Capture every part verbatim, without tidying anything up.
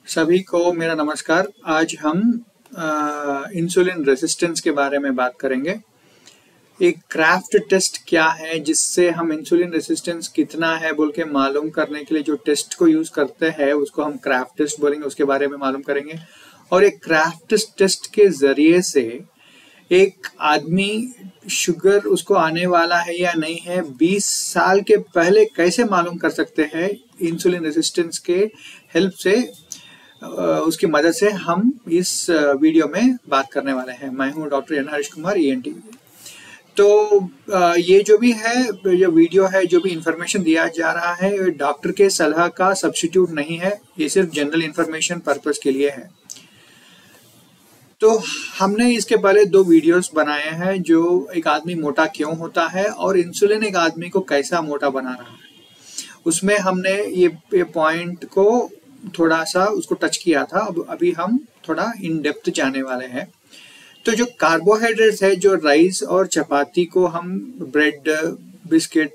सभी को मेरा नमस्कार। आज हम इंसुलिन रेजिस्टेंस के बारे में बात करेंगे। एक क्राफ्ट टेस्ट क्या है जिससे हम इंसुलिन रेजिस्टेंस कितना है बोल के मालूम करने के लिए जो टेस्ट को यूज करते हैं उसको हम क्राफ्ट टेस्ट बोलेंगे, उसके बारे में मालूम करेंगे। और एक क्राफ्ट टेस्ट के जरिए से एक आदमी शुगर उसको आने वाला है या नहीं है बीस साल के पहले कैसे मालूम कर सकते हैं इंसुलिन रेजिस्टेंस के हेल्प से, उसकी मदद से हम इस वीडियो में बात करने वाले हैं। मैं हूं doctor N Harish Kumar, E N T. तो ये जो भी है, जो वीडियो है, जो भी इंफॉर्मेशन दिया जा रहा है डॉक्टर के सलाह का सब्स्टिट्यूट नहीं है, ये सिर्फ जनरल इंफॉर्मेशन पर्पस के लिए है। तो हमने इसके पहले दो वीडियोस बनाए हैं, जो एक आदमी मोटा क्यों होता है और इंसुलिन एक आदमी को कैसा मोटा बना रहा है। उसमें हमने ये, ये पॉइंट को थोड़ा सा उसको टच किया था। अब अभी हम थोड़ा इन डेप्थ जाने वाले हैं। तो जो कार्बोहाइड्रेट्स है, जो राइस और चपाती को हम ब्रेड, बिस्किट,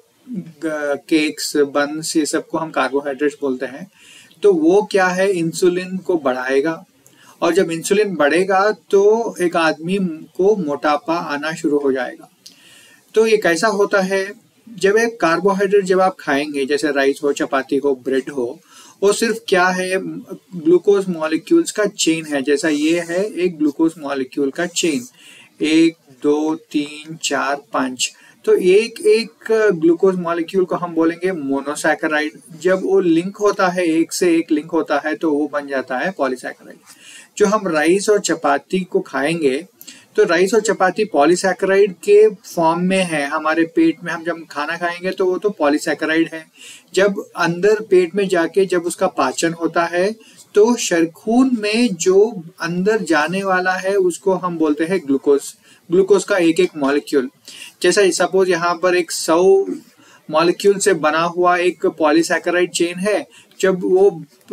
केक्स, बन्स, ये सब को हम कार्बोहाइड्रेट्स बोलते हैं। तो वो क्या है, इंसुलिन को बढ़ाएगा और जब इंसुलिन बढ़ेगा तो एक आदमी को मोटापा आना शुरू हो जाएगा। तो ये कैसा होता है, जब एक कार्बोहाइड्रेट जब आप खाएंगे, जैसे राइस हो, चपाती हो, ब्रेड हो, वो सिर्फ क्या है, ग्लूकोज मॉलिक्यूल्स का चेन है। जैसा ये है एक ग्लूकोज मॉलिक्यूल का चेन, एक दो तीन चार पांच। तो एक एक ग्लूकोज मॉलिक्यूल को हम बोलेंगे मोनोसैकेराइड। जब वो लिंक होता है, एक से एक लिंक होता है, तो वो बन जाता है पॉलीसैकेराइड। जो हम राइस और चपाती को खाएंगे तो राइस और चपाती पॉलीसैकेराइड के फॉर्म में है। हमारे पेट में हम जब खाना खाएंगे तो वो तो पॉलीसैकेराइड है। जब अंदर पेट में जाके जब उसका पाचन होता है तो शरीर खून में जो अंदर जाने वाला है उसको हम बोलते हैं ग्लूकोज। ग्लूकोज का एक एक मॉलिक्यूल, जैसा सपोज यहाँ पर एक सौ मॉलिक्यूल से बना हुआ एक पॉलीसैकेराइड चेन है। जब वो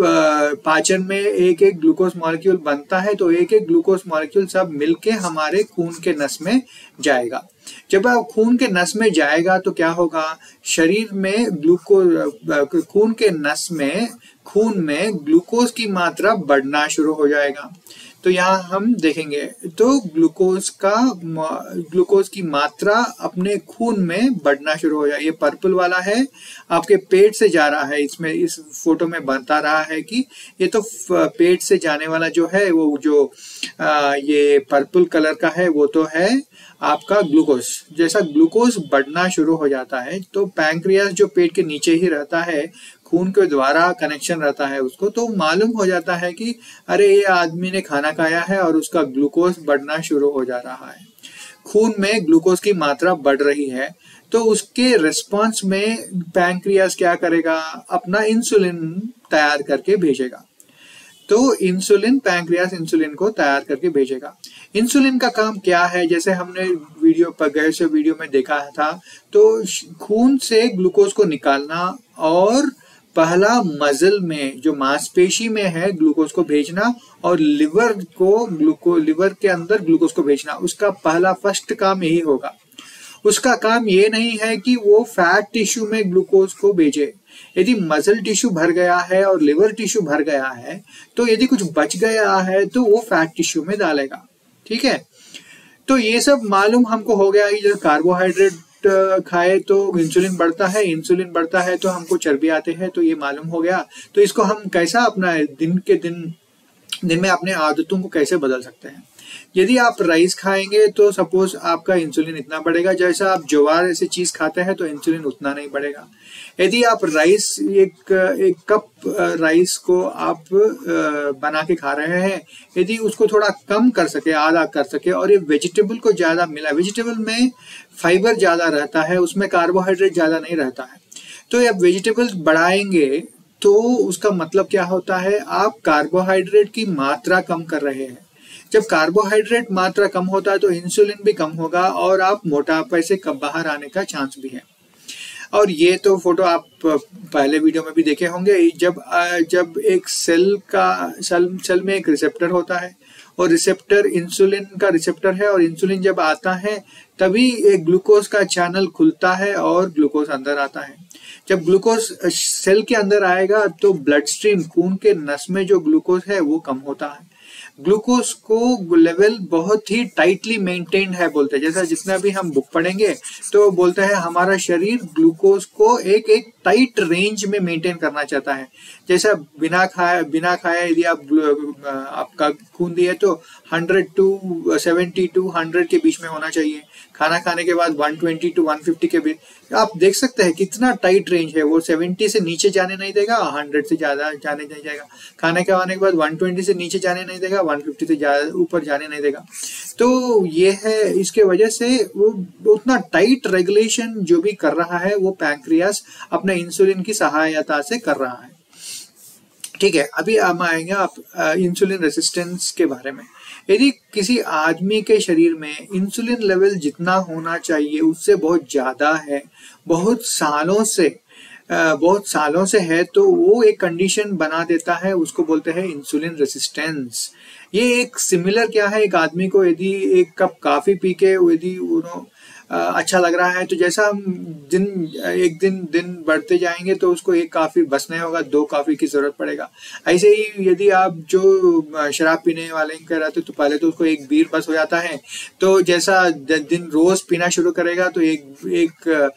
पाचन में एक एक ग्लूकोज मॉलिक्यूल बनता है तो एक एक ग्लूकोज मॉलिक्यूल सब मिलके हमारे खून के नस में जाएगा। जब आप खून के नस में जाएगा तो क्या होगा, शरीर में ग्लूकोज, खून के नस में, खून में ग्लूकोज की मात्रा बढ़ना शुरू हो जाएगा। तो यहाँ हम देखेंगे तो ग्लूकोज का ग्लूकोज की मात्रा अपने खून में बढ़ना शुरू हो जाए। ये पर्पल वाला है, आपके पेट से जा रहा है। इसमें इस फोटो में बता रहा है कि ये तो पेट से जाने वाला जो है, वो जो आ, ये पर्पल कलर का है वो तो है आपका ग्लूकोज। जैसा ग्लूकोज बढ़ना शुरू हो जाता है तो पैंक्रियास जो पेट के नीचे ही रहता है, खून के द्वारा कनेक्शन रहता है उसको, तो मालूम हो जाता है कि अरे ये आदमी ने खाना खाया है और उसका ग्लूकोज बढ़ना शुरू हो जा रहा है, खून में ग्लूकोज की मात्रा बढ़ रही है। तो उसके रिस्पॉन्स में पैंक्रियास क्या करेगा, अपना इंसुलिन तैयार करके भेजेगा। तो इंसुलिन, पैंक्रियास इंसुलिन को तैयार करके भेजेगा। इंसुलिन का काम क्या है, जैसे हमने वीडियो पर गए से वीडियो में देखा था, तो खून से ग्लूकोज को निकालना और पहला मसल में जो मांसपेशी में है ग्लूकोज को भेजना और लिवर को ग्लूको लिवर के अंदर ग्लूकोज को भेजना, उसका पहला फर्स्ट काम यही होगा। उसका काम ये नहीं है कि वो फैट टिश्यू में ग्लूकोज को भेजे। यदि मसल टिश्यू भर गया है और लिवर टिश्यू भर गया है तो यदि कुछ बच गया है तो वो फैट टिश्यू में डालेगा। ठीक है, तो ये सब मालूम हमको हो गया कि जब कार्बोहाइड्रेट खाए तो इंसुलिन बढ़ता है, इंसुलिन बढ़ता है तो हमको चर्बी आते हैं, तो ये मालूम हो गया। तो इसको हम कैसा अपना दिन के दिन दिन में अपने आदतों को कैसे बदल सकते हैं। यदि आप राइस खाएंगे तो सपोज आपका इंसुलिन इतना बढ़ेगा, जैसा आप ज्वार ऐसे चीज खाते हैं तो इंसुलिन उतना नहीं बढ़ेगा। यदि आप राइस एक एक कप राइस को आप बना के खा रहे हैं, यदि उसको थोड़ा कम कर सके, आधा कर सके, और ये वेजिटेबल को ज्यादा मिला, वेजिटेबल में फाइबर ज्यादा रहता है, उसमें कार्बोहाइड्रेट ज्यादा नहीं रहता है, तो आप वेजिटेबल्स बढ़ाएंगे तो उसका मतलब क्या होता है, आप कार्बोहाइड्रेट की मात्रा कम कर रहे हैं। जब कार्बोहाइड्रेट मात्रा कम होता है तो इंसुलिन भी कम होगा और आप मोटापे से कम बाहर आने का चांस भी है। और ये तो फोटो आप पहले वीडियो में भी देखे होंगे। जब जब एक सेल का सेल सेल में एक रिसेप्टर होता है और रिसेप्टर इंसुलिन का रिसेप्टर है, और इंसुलिन जब आता है तभी एक ग्लूकोज का चैनल खुलता है और ग्लूकोज अंदर आता है। जब ग्लूकोज सेल के अंदर आएगा तो ब्लड स्ट्रीम, खून के नस में जो ग्लूकोज है वो कम होता है। ग्लूकोज को लेवल बहुत ही टाइटली मेंटेन्ड है बोलते हैं। जैसा जितना भी हम बुक पढ़ेंगे तो बोलते हैं हमारा शरीर ग्लूकोज को एक एक टाइट रेंज में मेंटेन करना चाहता है। जैसा बिना खाए बिना खाए यदि आप आपका खून दिए तो hundred to seventy to hundred के बीच में होना चाहिए। खाना खाने के बाद one twenty to one fifty के बीच। आप देख सकते हैं कितना टाइट रेंज है। वो सेवेंटी से नीचे जाने नहीं देगा, हंड्रेड से ज्यादा जाने नहीं जाएगा। खाने के आने के बाद वन ट्वेंटी से नीचे जाने नहीं देगा, वन फिफ्टी से ज्यादा ऊपर जाने नहीं देगा। तो ये है, इसके वजह से वो उतना टाइट रेगुलेशन जो भी कर रहा है वो पैंक्रियास अपने इंसुलिन की सहायता से कर रहा है। ठीक है, अभी हम आएंगे आप इंसुलिन रेसिस्टेंस के बारे में। यदि किसी आदमी के शरीर में इंसुलिन लेवल जितना होना चाहिए उससे बहुत ज्यादा है, बहुत सालों से बहुत सालों से है, तो वो एक कंडीशन बना देता है, उसको बोलते हैं इंसुलिन रेसिस्टेंस। ये एक सिमिलर क्या है, एक आदमी को यदि एक कप कॉफी पी के यदि उन्होंने अच्छा लग रहा है तो जैसा हम दिन एक दिन दिन बढ़ते जाएंगे तो उसको एक कॉफी बस नहीं होगा, दो कॉफी की जरूरत पड़ेगा। ऐसे ही यदि आप जो शराब पीने वाले कह रहे थे तो पहले तो उसको एक बीर बस हो जाता है, तो जैसा दिन रोज पीना शुरू करेगा तो एक एक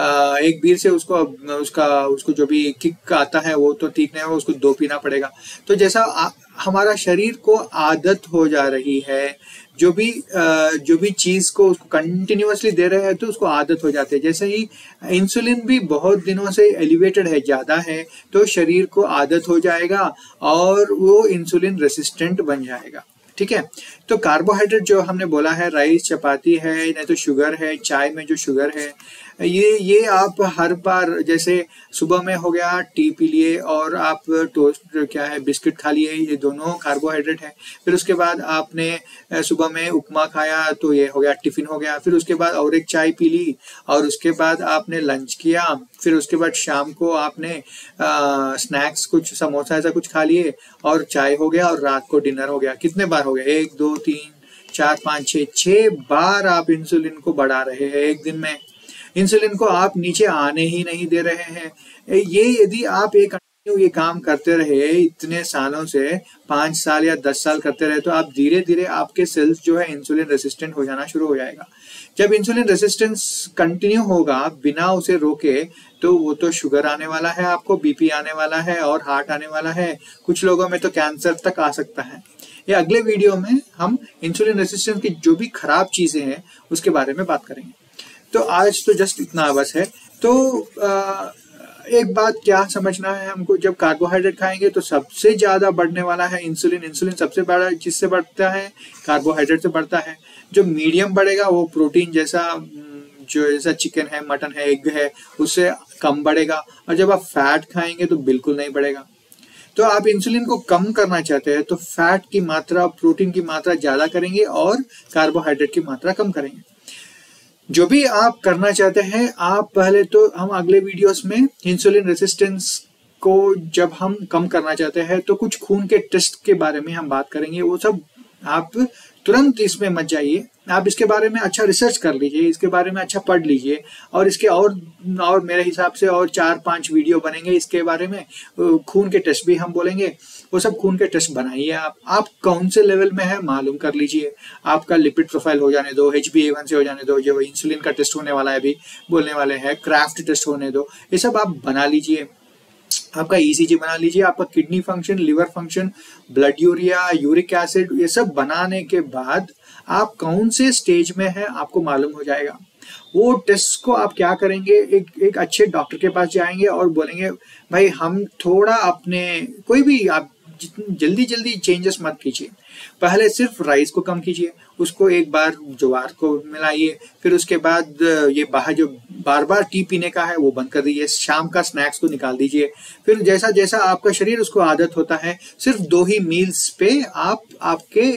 एक बीर से उसको उसका उसको जो भी किक आता है वो तो ठीक नहीं होगा, उसको दो पीना पड़ेगा। तो जैसा आ, हमारा शरीर को आदत हो जा रही है, जो भी जो भी चीज को उसको कंटिन्यूअसली दे रहे हैं तो उसको आदत हो जाती है। जैसे ही इंसुलिन भी बहुत दिनों से एलिवेटेड है, ज्यादा है, तो शरीर को आदत हो जाएगा और वो इंसुलिन रेसिस्टेंट बन जाएगा। ठीक है, तो कार्बोहाइड्रेट जो हमने बोला है, राइस, चपाती है, नहीं तो शुगर है, चाय में जो शुगर है, ये ये आप हर बार जैसे सुबह में हो गया टी पी लिए और आप टोस्ट क्या है बिस्किट खा लिए, ये दोनों कार्बोहाइड्रेट है। फिर उसके बाद आपने सुबह में उपमा खाया तो ये हो गया टिफिन हो गया। फिर उसके बाद और एक चाय पी ली और उसके बाद आपने लंच किया। फिर उसके बाद शाम को आपने आ, स्नैक्स कुछ समोसा ऐसा कुछ खा लिए और चाय हो गया और रात को डिनर हो गया। कितने बार हो गया? एक दो तीन चार पाँच छः छः बार आप इंसुलिन को बढ़ा रहे हैं एक दिन में। इंसुलिन को आप नीचे आने ही नहीं दे रहे हैं। ये यदि आप एक ये काम करते रहे इतने सालों से, पांच साल या दस साल करते रहे, तो आप धीरे धीरे आपके सेल्स जो है इंसुलिन रेसिस्टेंट हो जाना शुरू हो जाएगा। जब इंसुलिन रेसिस्टेंस कंटिन्यू होगा बिना उसे रोके तो वो तो शुगर आने वाला है, आपको बीपी आने वाला है और हार्ट आने वाला है, कुछ लोगों में तो कैंसर तक आ सकता है। ये अगले वीडियो में हम इंसुलिन रेसिस्टेंस की जो भी खराब चीजें हैं उसके बारे में बात करेंगे। तो आज तो जस्ट इतना बस है। तो आ, एक बात क्या समझना है हमको, जब कार्बोहाइड्रेट खाएंगे तो सबसे ज्यादा बढ़ने वाला है इंसुलिन। इंसुलिन सबसे बड़ा जिससे बढ़ता है कार्बोहाइड्रेट से बढ़ता है। जो मीडियम बढ़ेगा वो प्रोटीन जैसा जो जैसा चिकन है, मटन है, एग है, उससे कम बढ़ेगा। और जब आप फैट खाएंगे तो बिल्कुल नहीं बढ़ेगा। तो आप इंसुलिन को कम करना चाहते हैं तो फैट की मात्रा, प्रोटीन की मात्रा ज्यादा करेंगे और कार्बोहाइड्रेट की मात्रा कम करेंगे। जो भी आप करना चाहते हैं, आप पहले तो हम अगले वीडियोस में इंसुलिन रेसिस्टेंस को जब हम कम करना चाहते हैं तो कुछ खून के टेस्ट के बारे में हम बात करेंगे। वो सब आप तुरंत इसमें मत जाइए, आप इसके बारे में अच्छा रिसर्च कर लीजिए, इसके बारे में अच्छा पढ़ लीजिए और इसके और और मेरे हिसाब से और चार पांच वीडियो बनेंगे इसके बारे में। खून के टेस्ट भी हम बोलेंगे, वो सब खून के टेस्ट बनाइए। आप आप कौन से लेवल में है मालूम कर लीजिए। आपका लिपिड प्रोफाइल हो जाने दो, एच बी ए वन से हो जाने दो, जो इंसुलिन का टेस्ट होने वाला है अभी बोलने वाले हैं, क्राफ्ट टेस्ट होने दो, ये सब आप बना लीजिए। आपका ई सी जी बना लीजिए, आपका kidney function, liver function, blood urea, uric acid, ये सब बनाने के बाद आप कौन से स्टेज में है आपको मालूम हो जाएगा। वो टेस्ट को आप क्या करेंगे, एक एक अच्छे डॉक्टर के पास जाएंगे और बोलेंगे भाई हम थोड़ा अपने कोई भी आप जल्दी जल्दी चेंजेस मत कीजिए। पहले सिर्फ राइस को कम कीजिए, उसको एक बार ज्वार को मिलाइए, फिर उसके बाद ये बाहर जो बार बार टी पीने का है वो बंद कर दीजिए, शाम का स्नैक्स को निकाल दीजिए। फिर जैसा जैसा आपका शरीर उसको आदत होता है, सिर्फ दो ही मील्स पे आप आपके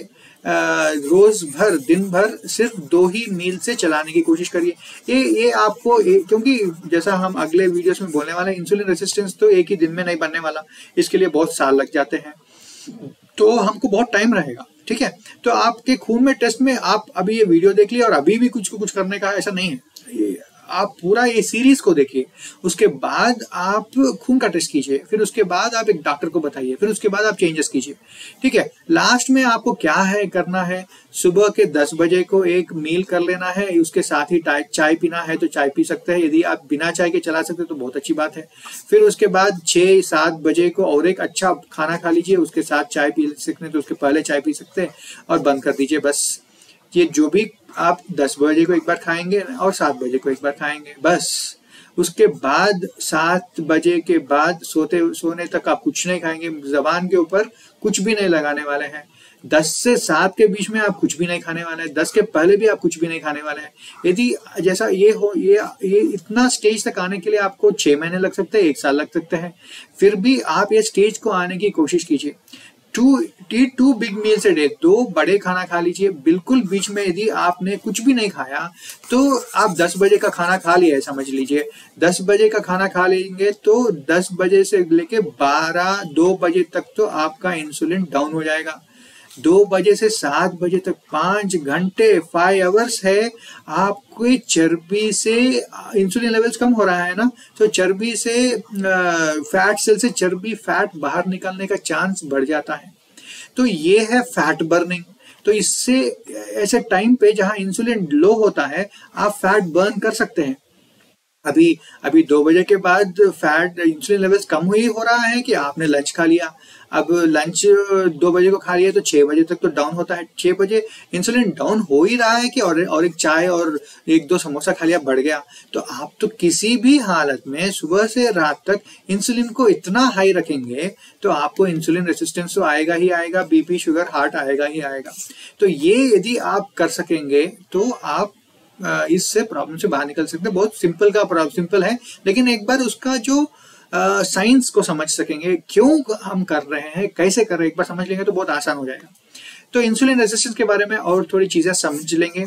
रोज भर दिन भर सिर्फ दो ही मील से चलाने की कोशिश करिए। ये ये आपको क्योंकि जैसा हम अगले वीडियोस में बोलने वाले हैं, इंसुलिन रेसिस्टेंस तो एक ही दिन में नहीं बनने वाला, इसके लिए बहुत साल लग जाते हैं, तो हमको बहुत टाइम रहेगा। ठीक है, तो आपके खून में टेस्ट में आप अभी ये वीडियो देख लिया और अभी भी कुछ को कुछ करने का ऐसा नहीं है। आप पूरा ये सीरीज को देखिए, उसके बाद आप खून का टेस्ट कीजिए, फिर उसके बाद आप एक डॉक्टर को बताइए, फिर उसके बाद आप चेंजेस कीजिए, ठीक है। लास्ट में आपको क्या है करना है, सुबह के दस बजे को एक मील कर लेना है, उसके साथ ही चाय पीना है तो चाय पी सकते हैं, यदि आप बिना चाय के चला सकते हैं तो बहुत अच्छी बात है। फिर उसके बाद छः सात बजे को और एक अच्छा खाना खा लीजिए, उसके साथ चाय पी सकते हैं तो उसके पहले चाय पी सकते हैं और बंद कर दीजिए। बस ये जो भी आप दस बजे को एक बार खाएंगे और सात बजे को एक बार खाएंगे, बस उसके बाद सात बजे के बाद सोते सोने तक आप कुछ नहीं खाएंगे, जबान के ऊपर कुछ भी नहीं लगाने वाले हैं। दस से सात के बीच में आप कुछ भी नहीं खाने वाले हैं, दस के पहले भी आप कुछ भी नहीं खाने वाले हैं। यदि जैसा ये हो, ये ये इतना स्टेज तक आने के लिए आपको छह महीने लग सकते हैं, एक साल लग सकते हैं, फिर भी आप ये स्टेज को आने की कोशिश कीजिए। Two to two big meals a day, दो बड़े खाना खा लीजिए। बिल्कुल बीच में यदि आपने कुछ भी नहीं खाया तो आप दस बजे का खाना खा लिया है समझ लीजिए, दस बजे का खाना खा लेंगे तो दस बजे से लेके बारह दो बजे तक तो आपका इंसुलिन डाउन हो जाएगा। दो बजे से सात बजे तक पांच घंटे फाइव आवर्स है, आपकी चर्बी से इंसुलिन लेवल्स कम हो रहा है ना, तो चर्बी से फैट सेल से चर्बी फैट बाहर निकलने का चांस बढ़ जाता है। तो ये है फैट बर्निंग। तो इससे ऐसे टाइम पे जहां इंसुलिन लो होता है आप फैट बर्न कर सकते हैं। अभी अभी दो बजे के बाद फैट इंसुलिन लेवल्स कम ही हो रहा है कि आपने लंच खा लिया, अब लंच दो बजे को खा लिया तो छह बजे तक तो डाउन होता है, छह बजे इंसुलिन डाउन हो ही रहा है कि और, और एक चाय और एक दो समोसा खा लिया बढ़ गया। तो आप तो किसी भी हालत में सुबह से रात तक इंसुलिन को इतना हाई रखेंगे तो आपको इंसुलिन रेसिस्टेंस तो आएगा ही आएगा, बीपी शुगर हार्ट आएगा ही आएगा। तो ये यदि आप कर सकेंगे तो आप इससे प्रॉब्लम से बाहर निकल सकते हैं। बहुत सिंपल का प्रॉब्लम सिंपल है, लेकिन एक बार उसका जो साइंस को समझ सकेंगे, क्यों हम कर रहे हैं, कैसे कर रहे हैं, एक बार समझ लेंगे तो बहुत आसान हो जाएगा। तो इंसुलिन रेजिस्टेंस के बारे में और थोड़ी चीजें समझ लेंगे।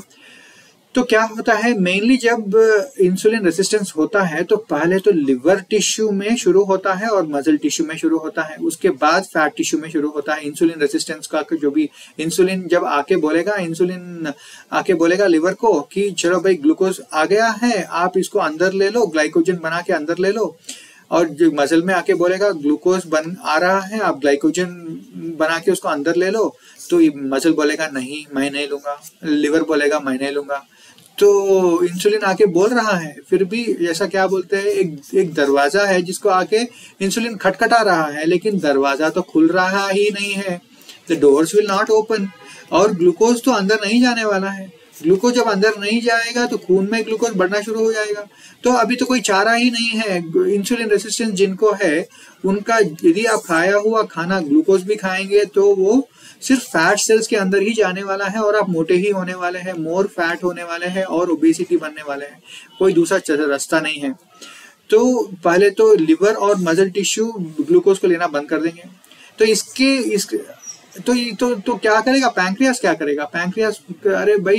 तो क्या होता है, मेनली जब इंसुलिन रेजिस्टेंस होता है तो पहले तो लिवर टिश्यू में शुरू होता है और मसल टिश्यू में शुरू होता है, उसके बाद फैट टिश्यू में शुरू होता है। इंसुलिन रेजिस्टेंस का जो भी इंसुलिन जब आके बोलेगा इंसुलिन आके बोलेगा लिवर को कि चलो भाई ग्लूकोज आ गया है, आप इसको अंदर ले लो, ग्लाइकोजन बना के अंदर ले लो, और जो मसल में आके बोलेगा ग्लूकोज बन आ रहा है, आप ग्लाइकोजन बना के उसको अंदर ले लो, तो मसल बोलेगा नहीं मैं नहीं लूंगा, लिवर बोलेगा मैं नहीं लूंगा। तो इंसुलिन आके बोल रहा है, फिर भी जैसा क्या बोलते हैं, एक एक दरवाजा है जिसको आके इंसुलिन खटखटा रहा है, लेकिन दरवाजा तो खुल रहा ही नहीं है, the doors will not open, और ग्लूकोज तो अंदर नहीं जाने वाला है। ग्लूकोज जब अंदर नहीं जाएगा तो खून में ग्लूकोज बढ़ना शुरू हो जाएगा। तो अभी तो कोई चारा ही नहीं है। इंसुलिन रेसिस्टेंस जिनको है उनका यदि आप खाया हुआ खाना ग्लूकोज भी खाएंगे तो वो सिर्फ फैट सेल्स के अंदर ही जाने वाला है और आप मोटे ही होने वाले हैं, मोर फैट होने वाले हैं और ओबेसिटी बनने वाले हैं, कोई दूसरा रास्ता नहीं है। तो पहले तो लिवर और मसल टिश्यू ग्लूकोज को लेना बंद कर देंगे। तो इसके इस तो तो तो क्या करेगा पैंक्रियास, क्या करेगा पैंक्रियास, अरे भाई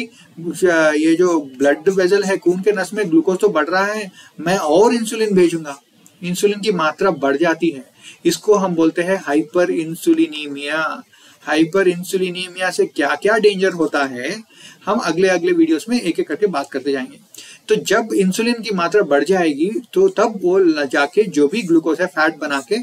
ये जो ब्लड वेजल है, खून के नस में ग्लूकोज तो बढ़ रहा है, मैं और इंसुलिन भेजूंगा। इंसुलिन की मात्रा बढ़ जाती है, इसको हम बोलते हैं हाइपर इंसुलिनीमिया। हाइपर इंसुलिनीमिया से क्या क्या डेंजर होता है हम अगले अगले वीडियोस में एक एक करके बात करते जाएंगे। तो जब इंसुलिन की मात्रा बढ़ जाएगी तो तब वो जाके जो भी ग्लूकोज है फैट बना के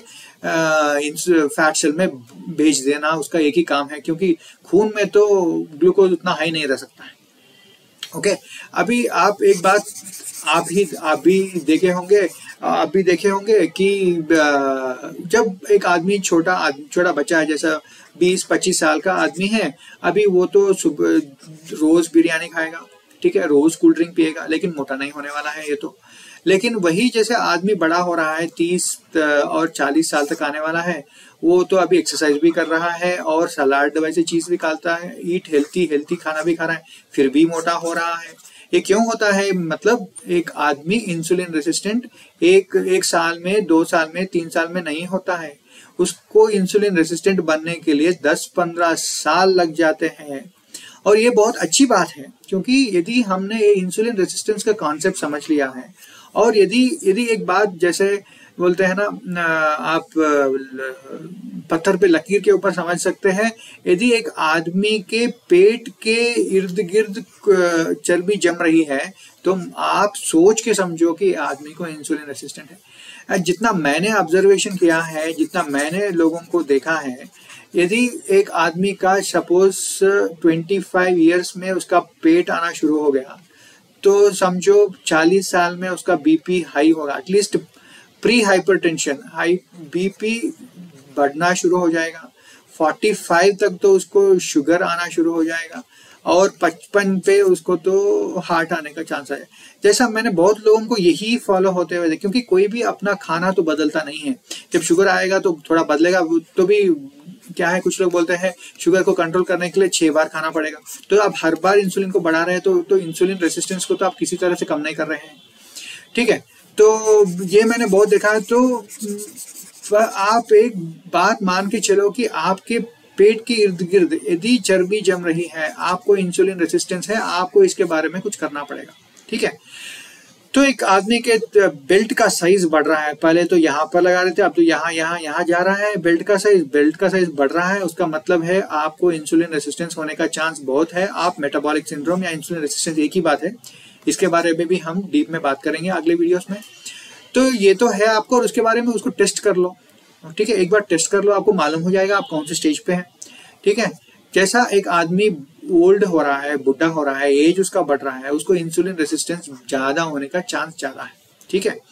फैट सेल में भेज देना, उसका एक ही काम है, क्योंकि खून में तो ग्लूकोज उतना हाई नहीं रह सकता है। ओके, अभी आप एक बात आप ही आप भी देखे होंगे आप भी देखे होंगे कि जब एक आदमी छोटा छोटा बच्चा है, जैसा बीस पच्चीस साल का आदमी है, अभी वो तो रोज बिरयानी खाएगा, ठीक है, रोज कोल्ड ड्रिंक पिएगा, लेकिन मोटा नहीं होने वाला है ये तो। लेकिन वही जैसे आदमी बड़ा हो रहा है, तीस और चालीस साल तक आने वाला है, वो तो अभी एक्सरसाइज भी कर रहा है और सलाद वैसे चीज भी खाता है, ईट हेल्थी हेल्थी खाना भी खा रहा है, फिर भी मोटा हो रहा है। ये क्यों होता है? मतलब एक आदमी इंसुलिन रेसिस्टेंट एक एक साल में, दो साल में, तीन साल में नहीं होता है, उसको इंसुलिन रेसिस्टेंट बनने के लिए दस पंद्रह साल लग जाते हैं। और ये बहुत अच्छी बात है, क्योंकि यदि हमने ये इंसुलिन रेसिस्टेंस का कॉन्सेप्ट समझ लिया है, और यदि यदि एक बात जैसे बोलते हैं ना, आप पत्थर पे लकीर के ऊपर समझ सकते हैं। यदि एक आदमी के पेट के इर्द गिर्द चर्बी जम रही है तो आप सोच के समझो कि आदमी को इंसुलिन रेसिस्टेंट है। जितना मैंने ऑब्जर्वेशन किया है, जितना मैंने लोगों को देखा है, यदि एक आदमी का सपोज पच्चीस इयर्स में उसका पेट आना शुरू हो गया तो समझो चालीस साल में उसका बीपी हाई होगा, at least pre hypertension, high BP बढ़ना शुरू हो जाएगा। पैंतालीस तक तो उसको शुगर आना शुरू हो जाएगा और पचपन पे उसको तो हार्ट आने का चांस है। जैसा मैंने बहुत लोगों को यही फॉलो होते हुए, क्योंकि कोई भी अपना खाना तो बदलता नहीं है। जब शुगर आएगा तो थोड़ा बदलेगा, तो भी क्या है, कुछ लोग बोलते हैं शुगर को कंट्रोल करने के लिए छह बार खाना पड़ेगा। तो आप हर बार इंसुलिन को बढ़ा रहे हैं तो तो इंसुलिन रेसिस्टेंस को तो आप किसी तरह से कम नहीं कर रहे हैं। ठीक है, तो ये मैंने बहुत देखा है। तो आप एक बात मान के चलो कि आपके पेट के इर्द गिर्द यदि चर्बी जम रही है, आपको इंसुलिन रेसिस्टेंस है, आपको इसके बारे में कुछ करना पड़ेगा। ठीक है, तो एक आदमी के बेल्ट का साइज बढ़ रहा है, पहले तो यहाँ पर लगा रहे थे, अब तो यहाँ यहाँ यहाँ जा रहा है, बेल्ट का साइज बेल्ट का साइज बढ़ रहा है, उसका मतलब है आपको इंसुलिन रेसिस्टेंस होने का चांस बहुत है। आप मेटाबॉलिक सिंड्रोम या इंसुलिन रेसिस्टेंस एक ही बात है, इसके बारे में भी हम डीप में बात करेंगे अगले वीडियोस में। तो ये तो है आपको, और उसके बारे में उसको टेस्ट कर लो। ठीक है, एक बार टेस्ट कर लो, आपको मालूम हो जाएगा आप कौन से स्टेज पे हैं। ठीक है, जैसा एक आदमी ओल्ड हो रहा है, बुढ़ा हो रहा है, एज उसका बढ़ रहा है, उसको इंसुलिन रेसिस्टेंस ज्यादा होने का चांस ज्यादा है। ठीक है,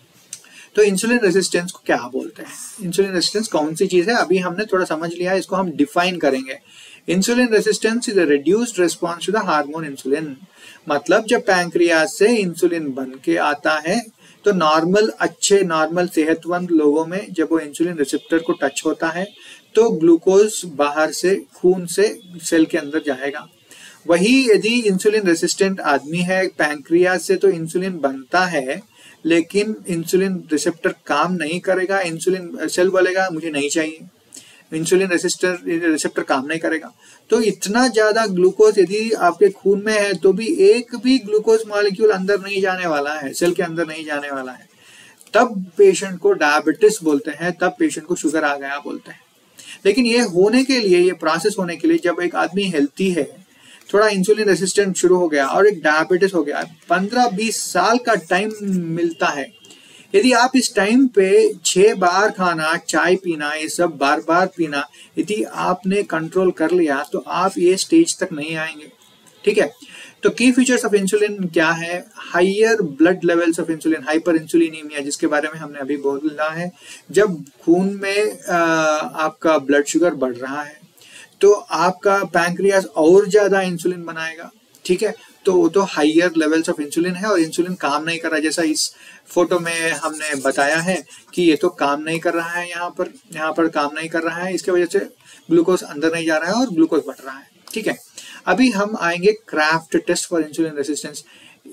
तो इंसुलिन रेसिस्टेंस को क्या बोलते हैं, इंसुलिन रेसिस्टेंस कौन सी चीज है, अभी हमने थोड़ा समझ लिया है, इसको हम डिफाइन करेंगे। Insulin resistance is a reduced response to the hormone insulin. मतलब जब पैंक्रियाज से इंसुलिन बन के आता है तो नॉर्मल, अच्छे नॉर्मल सेहतमंद लोगों में जब वो इंसुलिन रिसेप्टर को टच होता है तो ग्लूकोज बाहर से खून से सेल के अंदर जाएगा। वही यदि इंसुलिन रेसिस्टेंट आदमी है, पैंक्रियाज से तो इंसुलिन बनता है लेकिन इंसुलिन रिसेप्टर काम नहीं करेगा, इंसुलिन सेल बोलेगा मुझे नहीं चाहिए, इंसुलिन रेसिस्टर रिसेप्टर काम नहीं करेगा। तो इतना ज्यादा ग्लूकोज यदि आपके खून में है तो भी एक भी ग्लूकोज मॉलिक्यूल अंदर नहीं जाने वाला है, सेल के अंदर नहीं जाने वाला है, तब पेशेंट को डायबिटीज बोलते हैं, तब पेशेंट को शुगर आ गया बोलते हैं। लेकिन ये होने के लिए, ये प्रोसेस होने के लिए, जब एक आदमी हेल्थी है, थोड़ा इंसुलिन रेसिस्टेंट शुरू हो गया और एक डायबिटीज हो गया, पंद्रह बीस साल का टाइम मिलता है। यदि आप इस टाइम पे छह बार खाना, चाय पीना, ये सब बार बार पीना यदि आपने कंट्रोल कर लिया तो आप ये स्टेज तक नहीं आएंगे। ठीक है, तो की फीचर्स ऑफ इंसुलिन क्या है? Higher blood levels of insulin, hyperinsulinaemia, जिसके बारे में हमने अभी बोला है। जब खून में आ, आपका ब्लड शुगर बढ़ रहा है तो आपका पैंक्रियास और ज्यादा इंसुलिन बनाएगा। ठीक है, तो वो तो हाइयर लेवल्स ऑफ इंसुलिन है और इंसुलिन काम नहीं कर रहा, जैसा इस फोटो में हमने बताया है कि ये तो काम नहीं कर रहा है, यहाँ पर यहाँ पर काम नहीं कर रहा है, इसके वजह से ग्लूकोज अंदर नहीं जा रहा है और ग्लूकोज बढ़ रहा है। ठीक है, अभी हम आएंगे Kraft test for insulin resistance.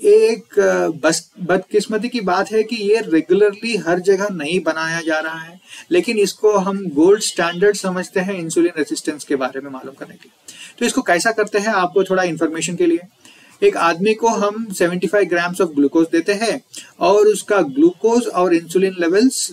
एक बस बदकिस्मती की बात है कि ये रेगुलरली हर जगह नहीं बनाया जा रहा है, लेकिन इसको हम गोल्ड स्टैंडर्ड समझते हैं इंसुलिन रेसिस्टेंस के बारे में मालूम करने के लिए। तो इसको कैसा करते हैं, आपको थोड़ा इंफॉर्मेशन के लिए, एक आदमी को हम पचहत्तर ग्राम्स ऑफ ग्लूकोज देते हैं और उसका ग्लूकोज और इंसुलिन लेवल्स,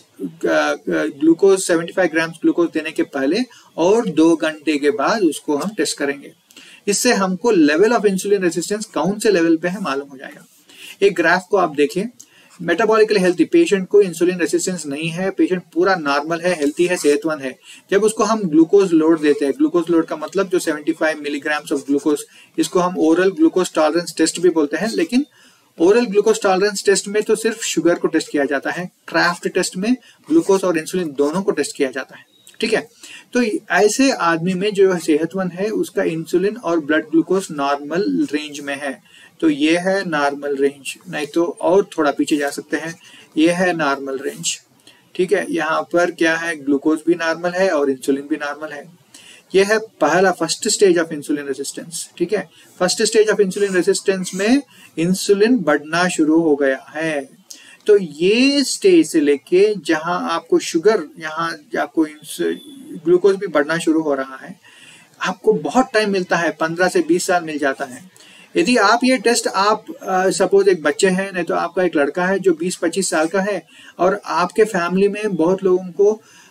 ग्लूकोज पचहत्तर ग्राम्स ग्लूकोज देने के पहले और दो घंटे के बाद उसको हम टेस्ट करेंगे। इससे हमको लेवल ऑफ इंसुलिन रेसिस्टेंस कौन से लेवल पे है मालूम हो जाएगा। एक ग्राफ को आप देखिए, मेटाबॉलिकली हेल्थी पेशेंट को इंसुलिन रेसिस्टेंस नहीं है, पेशेंट पूरा नॉर्मल है, हेल्थी है, सेहतमंद है। जब उसको हम ग्लूकोज लोड देते हैं, ग्लूकोज लोड का मतलब जो पचहत्तर मिलीग्राम्स ऑफ ग्लूकोज, इसको हम ओरल ग्लूकोज टॉलरेंस टेस्ट भी बोलते हैं, लेकिन ओरल ग्लूकोज टॉलरेंस टेस्ट में तो सिर्फ शुगर को टेस्ट किया जाता है, क्राफ्ट टेस्ट में ग्लूकोज और इंसुलिन दोनों को टेस्ट किया जाता है। ठीक है, तो ऐसे आदमी में जो सेहतमंद है उसका इंसुलिन और ब्लड ग्लूकोज नॉर्मल रेंज में है, तो ये है नॉर्मल रेंज, नहीं तो और थोड़ा पीछे जा सकते हैं, ये है नॉर्मल रेंज। ठीक है, यहाँ पर क्या है, ग्लूकोज भी नॉर्मल है और इंसुलिन भी नॉर्मल है। ये है पहला first stage of insulin resistance. ठीक है, first stage of insulin resistance में इंसुलिन बढ़ना शुरू हो गया है। तो ये स्टेज से लेके जहां आपको शुगर, यहाँ आपको ग्लूकोज भी बढ़ना शुरू हो रहा है, आपको बहुत टाइम मिलता है, पंद्रह से बीस साल मिल जाता है। यदि आप ये टेस्ट, आप सपोज एक बच्चे हैं, नहीं तो आपका एक लड़का है जो बीस पच्चीस साल का है और आपके फैमिली में बहुत लोगों को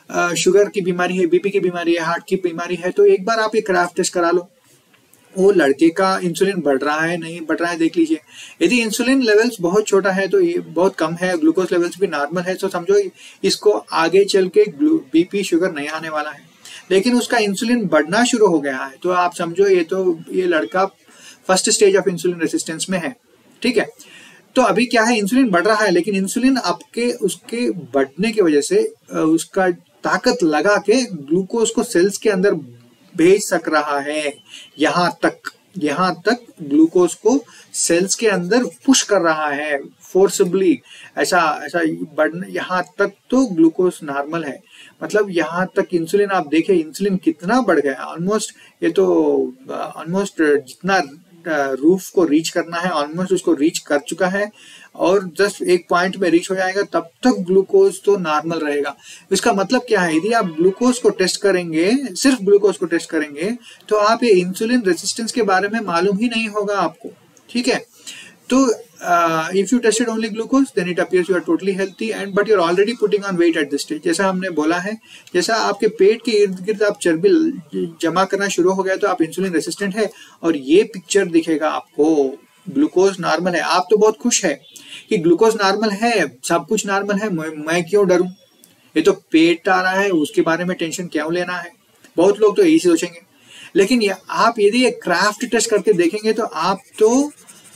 शुगर की बीमारी है, बीपी की बीमारी है, हार्ट की बीमारी है, तो एक बार आप ये क्राफ्ट टेस्ट करा लो। वो लड़के का इंसुलिन बढ़ रहा है नहीं बढ़ रहा है देख लीजिए। यदि इंसुलिन लेवल्स बहुत छोटा है तो ये बहुत कम है, ग्लूकोज लेवल्स भी नॉर्मल है, तो समझो इसको आगे चल के बीपी शुगर नहीं आने वाला है। लेकिन उसका इंसुलिन बढ़ना शुरू हो गया है तो आप समझो ये तो ये लड़का first stage of insulin resistance में है। ठीक है, तो अभी क्या है, इंसुलिन बढ़ रहा है लेकिन इंसुलिन आपके उसके बढ़ने की वजह से उसका ताकत लगा के ग्लूकोज को सेल्स के अंदर भेज सक रहा है। यहाँ तक यहाँ तक ग्लूकोज को सेल्स के अंदर पुश कर रहा है फोर्सबली, ऐसा ऐसा बढ़ने, यहाँ तक तो ग्लूकोज नॉर्मल है। मतलब यहाँ तक इंसुलिन आप देखें, इंसुलिन कितना बढ़ गया, ऑलमोस्ट ये तो ऑलमोस्ट जितना रूफ को रीच करना है ऑलमोस्ट उसको रीच कर चुका है, और जस्ट एक पॉइंट में रीच हो जाएगा, तब तक ग्लूकोज तो नॉर्मल रहेगा। इसका मतलब क्या है, यदि आप ग्लूकोज को टेस्ट करेंगे, सिर्फ ग्लूकोज को टेस्ट करेंगे, तो आप ये इंसुलिन रेजिस्टेंस के बारे में मालूम ही नहीं होगा आपको। ठीक है, तो if you tested only glucose then it appears you are totally healthy and but you are already putting on weight at this stage. जैसा हमने बोला है, जैसा आपके पेट के इर्द गिर्द आप चर्बी जमा करना शुरू हो गया तो आप इंसुलिन रेसिस्टेंट है, और ये पिक्चर दिखेगा आपको, ग्लूकोज नॉर्मल है। आप तो बहुत खुश है कि ग्लूकोज नॉर्मल है, सब कुछ नॉर्मल है, मैं, मैं क्यों डरूं, ये तो पेट आ रहा है उसके बारे में टेंशन क्यों लेना है। बहुत लोग तो यही सोचेंगे, लेकिन ये, आप यदि ये क्राफ्ट टेस्ट करके देखेंगे तो आप तो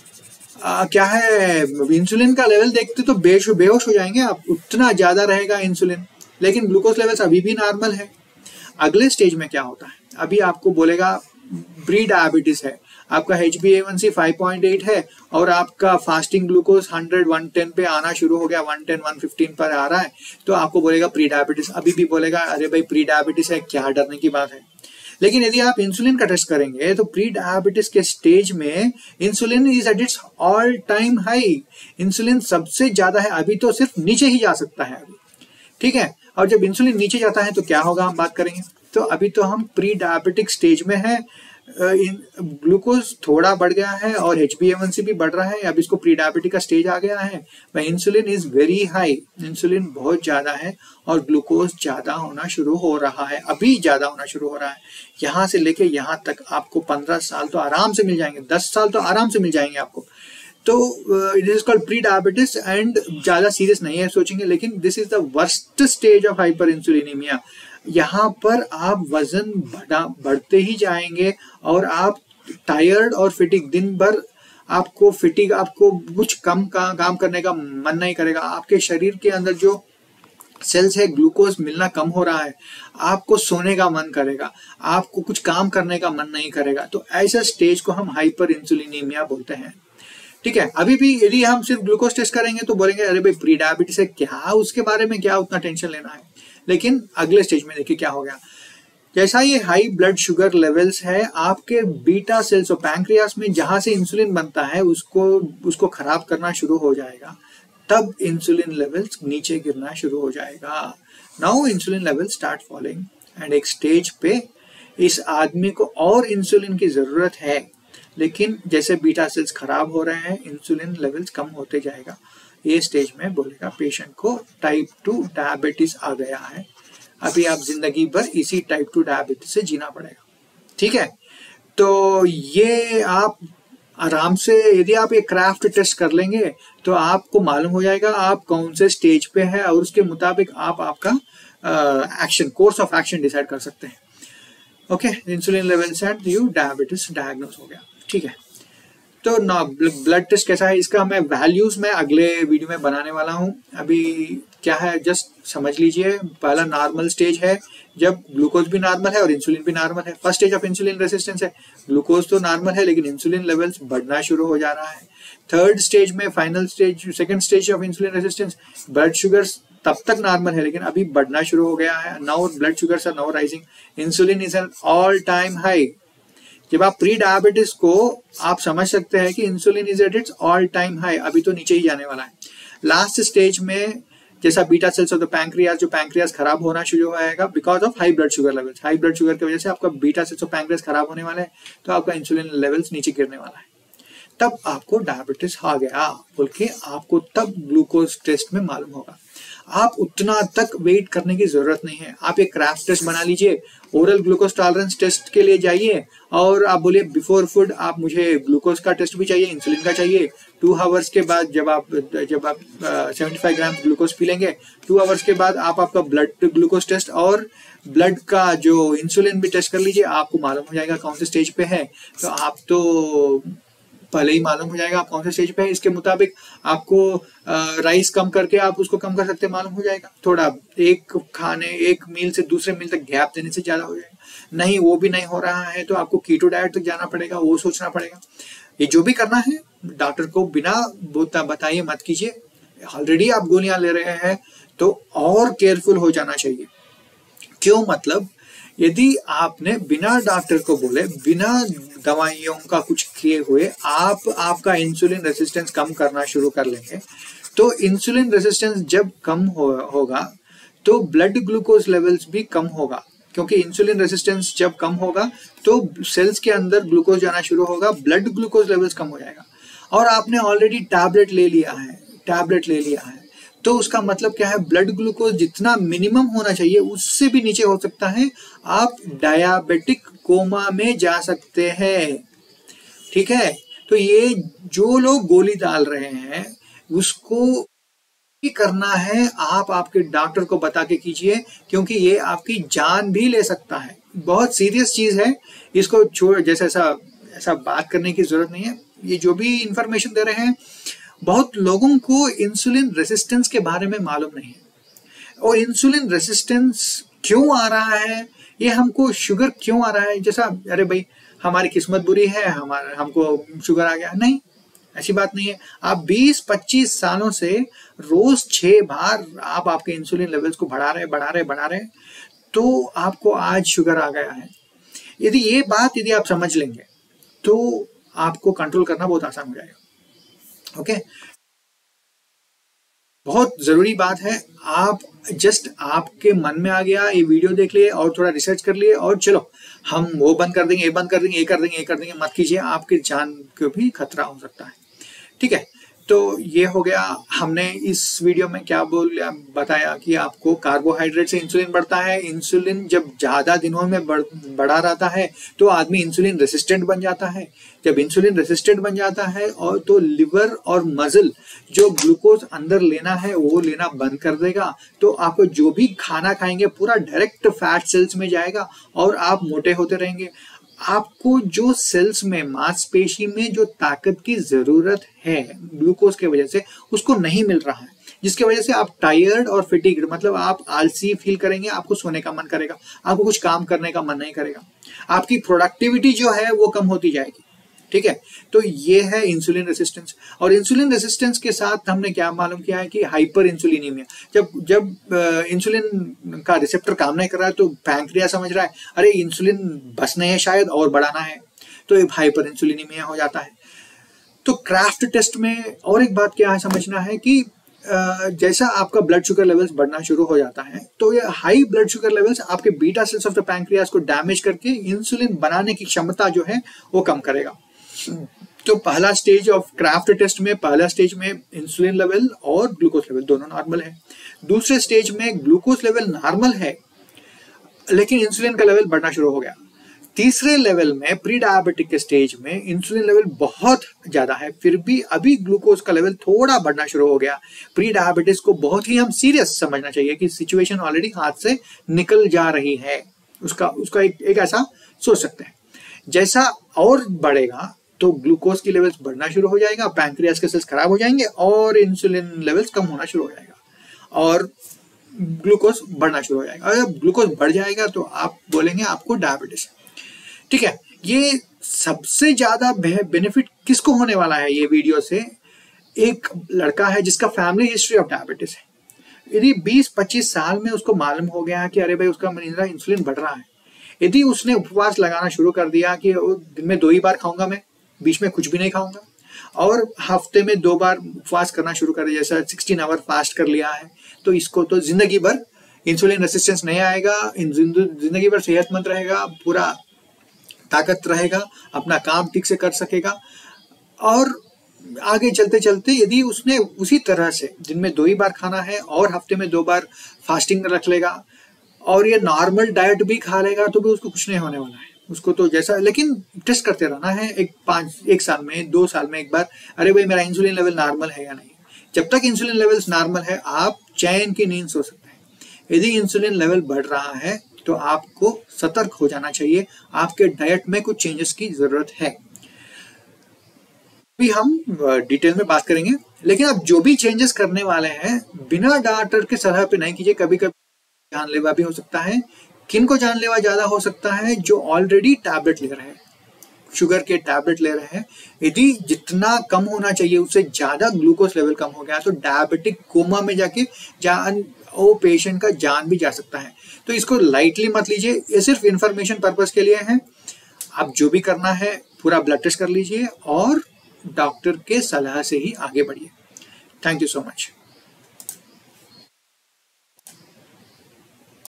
आ, क्या है, इंसुलिन का लेवल देखते तो बेश बेहोश हो जाएंगे आप, उतना ज्यादा रहेगा इंसुलिन, लेकिन ग्लूकोज लेवल्स अभी भी नॉर्मल है। अगले स्टेज में क्या होता है, अभी आपको बोलेगा प्री डायबिटीज है, आपका H B A one C five point eight है और आपका fasting glucose hundred one ten पे आना शुरू हो गया, वन टेन वन फिफ्टीन पर आ रहा है, तो आपको बोलेगा प्री डायबिटीज। अभी भी बोलेगा अरे भाई प्री डायबिटीज है, क्या डरने की बात है। लेकिन यदि आप इंसुलिन का टेस्ट करेंगे तो प्री डायबिटीज के स्टेज में insulin is at its all time high, insulin सबसे ज्यादा है, अभी तो सिर्फ नीचे ही जा सकता है अभी। ठीक है, और जब इंसुलिन नीचे जाता है तो क्या होगा हम बात करेंगे। तो अभी तो हम प्री डायबिटिक स्टेज में है, ग्लूकोज थोड़ा बढ़ गया है और H B A one C भी बढ़ रहा है, अब इसको प्री डायबिटिक का स्टेज आ गया है, वह insulin is very high, insulin बहुत ज्यादा है और ग्लूकोज ज्यादा होना शुरू हो रहा है, अभी ज्यादा होना शुरू हो रहा है। यहाँ से लेके यहाँ तक आपको पंद्रह साल तो आराम से मिल जाएंगे, दस साल तो आराम से मिल जाएंगे आपको। तो it is called pre diabetes and ज्यादा सीरियस नहीं है सोचेंगे, लेकिन this is the worst stage of hyperinsulinaemia. यहाँ पर आप वजन बढ़ा बढ़ते ही जाएंगे और आप टायर्ड और फिटिक, दिन भर आपको फिटिक, आपको कुछ कम का, काम करने का मन नहीं करेगा, आपके शरीर के अंदर जो सेल्स है ग्लूकोज मिलना कम हो रहा है, आपको सोने का मन करेगा, आपको कुछ काम करने का मन नहीं करेगा। तो ऐसा स्टेज को हम हाइपर इंसुलिनीमिया बोलते हैं। ठीक है, अभी भी यदि हम सिर्फ ग्लूकोज टेस्ट करेंगे तो बोलेंगे अरे भाई प्री डायबिटीज है, क्या उसके बारे में क्या उतना टेंशन लेना है। लेकिन अगले स्टेज में देखिए क्या हो गया, जैसा ये हाई ब्लड शुगर लेवल्स है, आपके बीटा सेल्स और पैंक्रियास में जहां से इंसुलिन बनता है उसको उसको खराब करना शुरू हो जाएगा, तब इंसुलिन लेवल्स नीचे गिरना शुरू हो जाएगा। Now insulin level start falling and एक स्टेज पे इस आदमी को और इंसुलिन की जरूरत है, लेकिन जैसे बीटा सेल्स खराब हो रहे हैं इंसुलिन लेवल्स कम होते जाएगा। ये स्टेज में बोलेगा पेशेंट को टाइप टू डायबिटीज आ गया है, अभी आप जिंदगी भर इसी टाइप टू डायबिटीज से जीना पड़ेगा। ठीक है, तो ये आप आराम से यदि आप ये क्राफ्ट टेस्ट कर लेंगे तो आपको मालूम हो जाएगा आप कौन से स्टेज पे है, और उसके मुताबिक आप आपका action, course of action decide कर सकते हैं। Okay, insulin level set, you diabetes diagnose हो गया। ठीक है, तो ना ब्लड टेस्ट कैसा है इसका मैं वैल्यूज में अगले वीडियो में बनाने वाला हूं। अभी क्या है जस्ट समझ लीजिए, पहला नॉर्मल स्टेज है जब ग्लूकोज भी नॉर्मल है और इंसुलिन भी नॉर्मल है, first stage of insulin resistance है, ग्लूकोज तो नॉर्मल है लेकिन इंसुलिन लेवल्स बढ़ना शुरू हो जा रहा है। थर्ड स्टेज में, final stage, second stage of insulin resistance, blood sugar तब तक नॉर्मल है लेकिन अभी बढ़ना शुरू हो गया है, now blood sugars are now rising, insulin is an all time high. जब आप प्री डायबिटीज को आप समझ सकते हैं कि insulin is at its all time high, अभी तो नीचे ही जाने वाला है। लास्ट स्टेज में जैसा beta cells of the pancreas, जो पैंक्रियास खराब होना शुरू हो जाएगा because of high blood sugar levels, high blood sugar की वजह से आपका बीटा सेल्स ऑफ पैंक्रियास खराब होने वाला है, तो आपका इंसुलिन लेवल्स नीचे गिरने वाला है, तब आपको डायबिटीज आ गया बोल के आपको तब ग्लूकोज टेस्ट में मालूम होगा। आप उतना तक वेट करने की जरूरत नहीं है। आप एक क्रैफ्ट टेस्ट बना लीजिए, ओरल ग्लूकोज टॉलरेंस टेस्ट के लिए जाइए और आप बोलिए बिफोर फूड आप मुझे ग्लूकोज का टेस्ट भी चाहिए, इंसुलिन का चाहिए। टू आवर्स के बाद जब आप जब आप सेवेंटी फाइव ग्राम ग्लूकोज पी लेंगे, टू आवर्स के बाद आप आपका ब्लड ग्लूकोज टेस्ट और ब्लड का जो इंसुलिन भी टेस्ट कर लीजिए। आपको मालूम हो जाएगा कौन से स्टेज पे है। तो आप तो पहले ही मालूम हो जाएगा आप कौन से स्टेज पे है। इसके मुताबिक आपको राइस कम करके आप उसको कम कर सकते हैं, मालूम हो जाएगा। थोड़ा एक खाने एक मील से दूसरे मील तक गैप देने से ज्यादा हो जाएगा। नहीं वो भी नहीं हो रहा है तो आपको कीटो डाइट तक जाना पड़ेगा, वो सोचना पड़ेगा। ये जो भी करना है डॉक्टर को बिना बताइए मत कीजिए। ऑलरेडी आप गोलियां ले रहे हैं तो और केयरफुल हो जाना चाहिए। क्यों? मतलब यदि आपने बिना डॉक्टर को बोले, बिना दवाइयों का कुछ किए हुए आप आपका इंसुलिन रेजिस्टेंस कम करना शुरू कर लेंगे, तो इंसुलिन रेजिस्टेंस जब कम हो, होगा तो ब्लड ग्लूकोज लेवल्स भी कम होगा। क्योंकि इंसुलिन रेजिस्टेंस जब कम होगा तो सेल्स के अंदर ग्लूकोज जाना शुरू होगा, ब्लड ग्लूकोज लेवल्स कम हो जाएगा। और आपने ऑलरेडी टैबलेट ले लिया है टैबलेट ले लिया है तो उसका मतलब क्या है, ब्लड ग्लूकोज जितना मिनिमम होना चाहिए उससे भी नीचे हो सकता है। आप डायबिटिक कोमा में जा सकते हैं। ठीक है, तो ये जो लोग गोली डाल रहे हैं उसको ही करना है आप आपके डॉक्टर को बता के कीजिए, क्योंकि ये आपकी जान भी ले सकता है। बहुत सीरियस चीज है, इसको छोड़ जैसे ऐसा ऐसा बात करने की जरूरत नहीं है। ये जो भी इंफॉर्मेशन दे रहे हैं, बहुत लोगों को इंसुलिन रेसिस्टेंस के बारे में मालूम नहीं है। और इंसुलिन रेसिस्टेंस क्यों आ रहा है, ये हमको शुगर क्यों आ रहा है, जैसा अरे भाई हमारी किस्मत बुरी है, हमारा हमको शुगर आ गया, नहीं ऐसी बात नहीं है। आप बीस पच्चीस सालों से रोज छह बार आप आपके इंसुलिन लेवल्स को बढ़ा रहे बढ़ा रहे बढ़ा रहे तो आपको आज शुगर आ गया है। यदि ये बात यदि आप समझ लेंगे तो आपको कंट्रोल करना बहुत आसान हो जाएगा। Okay okay? बहुत जरूरी बात है। आप जस्ट आपके मन में आ गया, ये वीडियो देख लिए और थोड़ा रिसर्च कर लिए और चलो हम वो बंद कर देंगे, ये बंद कर देंगे, ये कर देंगे, ये कर देंगे, मत कीजिए। आपकी जान को भी खतरा हो सकता है। ठीक है, तो ये हो गया। हमने इस वीडियो में क्या बोल बताया कि आपको कार्बोहाइड्रेट से इंसुलिन बढ़ता है। इंसुलिन जब ज्यादा दिनों में बढ़, बढ़ा रहता है तो आदमी इंसुलिन रेसिस्टेंट बन जाता है। जब इंसुलिन रेसिस्टेंट बन जाता है और तो लिवर और मसल जो ग्लूकोज अंदर लेना है वो लेना बंद कर देगा। तो आपको जो भी खाना खाएंगे पूरा डायरेक्ट फैट सेल्स में जाएगा और आप मोटे होते रहेंगे। आपको जो सेल्स में मांसपेशी में जो ताकत की जरूरत है ग्लूकोज के वजह से उसको नहीं मिल रहा है, जिसकी वजह से आप टायर्ड और फिटिग्ड मतलब आप आलसी फील करेंगे, आपको सोने का मन करेगा, आपको कुछ काम करने का मन नहीं करेगा, आपकी प्रोडक्टिविटी जो है वो कम होती जाएगी। ठीक है, तो ये है इंसुलिन रेसिस्टेंस। और इंसुलिन रेसिस्टेंस के साथ हमने क्या मालूम किया है कि हाइपर इंसुलिनीमिया। जब जब इंसुलिन का रिसेप्टर काम नहीं कर रहा है तो पैंक्रियास समझ रहा है अरे इंसुलिन बस नहीं है शायद और बढ़ाना है, तो हाइपर इंसुलिनीमिया हो जाता है। तो क्राफ्ट टेस्ट में और एक बात क्या है समझना है कि जैसा आपका ब्लड शुगर लेवल्स बढ़ना शुरू हो जाता है तो ये हाई ब्लड शुगर लेवल्स आपके beta cells of the pancreas को डैमेज करके इंसुलिन बनाने की क्षमता जो है वो कम करेगा। तो पहला स्टेज ऑफ क्राफ्ट टेस्ट में पहला स्टेज में इंसुलिन लेवल और ग्लूकोज लेवल दोनों नॉर्मल है। दूसरे स्टेज में ग्लूकोज लेवल नॉर्मल है लेकिन इंसुलिन का लेवल बढ़ना शुरू हो गया। तीसरे लेवल में प्री डायबिटिक के स्टेज में इंसुलिन लेवल बहुत ज्यादा है, फिर भी अभी ग्लूकोज का लेवल थोड़ा बढ़ना शुरू हो गया। प्री डायबिटिस को बहुत ही हम सीरियस समझना चाहिए कि सिचुएशन ऑलरेडी हाथ से निकल जा रही है, उसका उसका एक, एक ऐसा सोच सकते हैं। जैसा और बढ़ेगा तो ग्लूकोज की लेवल्स बढ़ना शुरू हो जाएगा, पैंक्रियास के सेल्स खराब हो जाएंगे और इंसुलिन लेवल्स कम होना शुरू हो जाएगा और ग्लूकोज बढ़ना शुरू हो जाएगा। अगर ग्लूकोज बढ़ जाएगा तो आप बोलेंगे आपको डायबिटीज। ठीक है, ये सबसे ज्यादा बेनिफिट किसको होने वाला है ये वीडियो से? एक लड़का है जिसका फैमिली हिस्ट्री ऑफ डायबिटीज है। यदि बीस पच्चीस साल में उसको मालूम हो गया कि अरे भाई उसका मेरा इंसुलिन बढ़ रहा है, यदि उसने उपवास लगाना शुरू कर दिया कि दिन में दो ही बार खाऊंगा, मैं बीच में कुछ भी नहीं खाऊंगा, और हफ्ते में दो बार उपवास करना शुरू कर दिया, जैसा सिक्सटीन आवर फास्ट कर लिया है, तो इसको तो जिंदगी भर इंसुलिन रेसिस्टेंस नहीं आएगा, जिंदगी भर सेहतमंद रहेगा, पूरा ताकत रहेगा, अपना काम ठीक से कर सकेगा और आगे चलते चलते यदि उसने उसी तरह से दिन में दो ही बार खाना है और हफ्ते में दो बार फास्टिंग रख लेगा और ये नॉर्मल डाइट भी खा लेगा तो भी उसको कुछ नहीं होने वाला है। उसको तो जैसा, लेकिन टेस्ट करते रहना है एक पाँच एक साल में, दो साल में एक बार, अरे भाई मेरा इंसुलिन लेवल नॉर्मल है या नहीं। जब तक इंसुलिन लेवल्स नॉर्मल है आप चैन की नींद सो सकते हैं। यदि इंसुलिन लेवल बढ़ रहा है तो आपको सतर्क हो जाना चाहिए, आपके डाइट में कुछ चेंजेस की जरूरत है। भी हम डिटेल में बात करेंगे, लेकिन अब जो भी चेंजेस करने वाले हैं बिना डॉक्टर के सलाह पे नहीं कीजिए। कभी कभी जानलेवा भी हो सकता है। किन को जानलेवा ज्यादा हो सकता है? जो ऑलरेडी टैबलेट ले रहे हैं, शुगर के टैबलेट ले रहे हैं। यदि जितना कम होना चाहिए उससे ज्यादा ग्लूकोज लेवल कम हो गया तो डायबिटिक कोमा में जाके जान वो पेशेंट का जान भी जा सकता है। तो इसको लाइटली मत लीजिए, ये सिर्फ इंफॉर्मेशन पर्पस के लिए है। आप जो भी करना है पूरा ब्लड टेस्ट कर लीजिए और डॉक्टर के सलाह से ही आगे बढ़िए। Thank you so much.